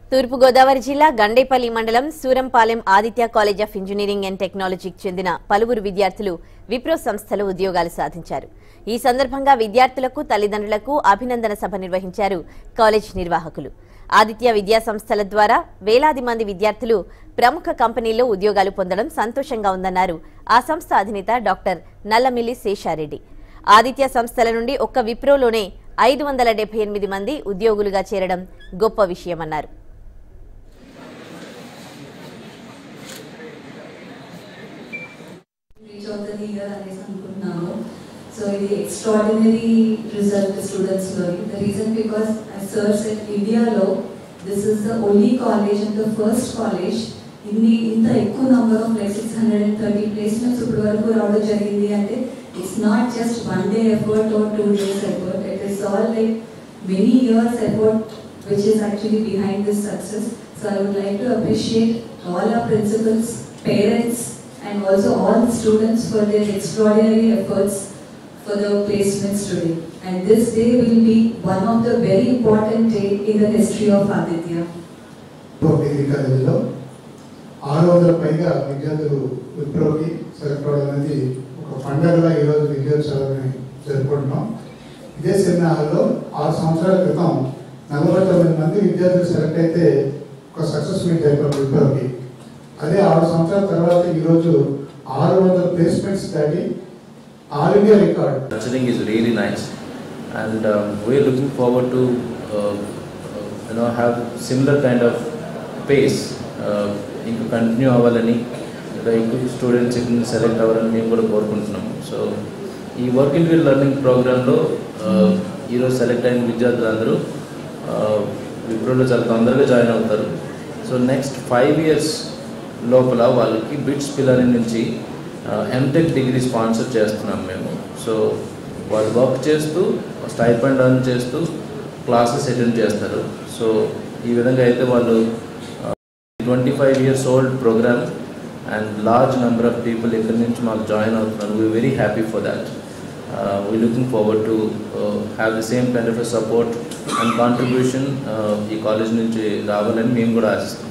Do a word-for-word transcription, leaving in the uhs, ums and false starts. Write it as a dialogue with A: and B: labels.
A: తూర్పు గోదావరి జిల్లా గండేపల్లి మండలం Surampalem Aditya college of engineering and టెక్నాలజీకి చెందిన పలువురు విద్యార్థులు విప్రో సంస్థలో ఉద్యోగాలు సాధించారు. ఈ సందర్భంగా విద్యార్థులకు తల్లిదండ్రులకు అభినందన సభ నిర్వహించారు కాలేజ్ నిర్వాహకులు. ఆదిత్య విద్యా సంస్థల ద్వారా వేలాది మంది విద్యార్థులు ప్రముఖ కంపెనీల్లో ఉద్యోగాలు పొందడం సంతోషంగా ఉందన్నారు ఆ సంస్థ అధినేత డాక్టర్ నల్లమిల్లి శేషారెడ్డి. ఆదిత్య సంస్థల నుండి ఒక్క విప్రోలోనే ఐదు వందల డెబ్బై ఎనిమిది మంది ఉద్యోగులుగా చేరడం గొప్ప విషయమన్నారు.
B: So the extraordinary result the students learning. The reason because as sir said, India law, this is the only college and the first college in the in the equal number of like six hundred thirty placements. It's not just one day effort or two days effort. It is all like many years effort which is actually behind this success. So I would like to appreciate all our principals, parents, and also all the students for their extraordinary efforts for the placements today. And this day will be one of the very important day in the history of Aditya.
C: Degree కాలేజీలో ఆరు వందల పైగా విద్యార్థులు విప్రోకి select అవ్వడం అనేది ఒక పండుగగా ఈరోజు విద్యోత్సవాన్ని జరుపుకుంటున్నాం. ఇదే సెమినార్లో ఆరు సంవత్సరాల క్రితం నలభై తొమ్మిది మంది విద్యార్థులు సెలెక్ట్ అయితే ఒక సక్సెస్ మీట్ అయిపోయింది విప్రోకి. అదే ఆరు సంవత్సరాల తర్వాత ఈరోజు ఆరు వందల ప్లేస్మెంట్స్ దాటి all India record.
D: Nurturing is really nice, and um, we are looking forward to uh, you know have similar kind of pace. Inka continue avalani, inka students ikku select avalani మేము కూడా కోరుకుంటున్నాము. So ఈ work in wheel learning program లో ఈరోజు select అయిన విద్యార్థులందరూ విప్రోలో చాలా తొందరగా జాయిన్ అవుతారు. సో నెక్స్ట్ ఫైవ్ ఇయర్స్ లోపల వాళ్ళకి బిట్స్ పిల్లల నుంచి ఎంటెక్ డిగ్రీ స్పాన్సర్ చేస్తున్నాం మేము. సో వాళ్ళు వర్క్ చేస్తూ స్టైపెండ్ అర్న్ చేస్తూ క్లాసెస్ అటెండ్ చేస్తారు. సో ఈ విధంగా అయితే వాళ్ళు twenty five years old program and large number of people ఇక్కడి నుంచి మాకు జాయిన్ అవుతున్నారు. We very happy for that. We looking forward to have the same kind of support and contribution ఈ కాలేజ్ నుంచి రావాలని మేము కూడా ఆశిస్తున్నాం.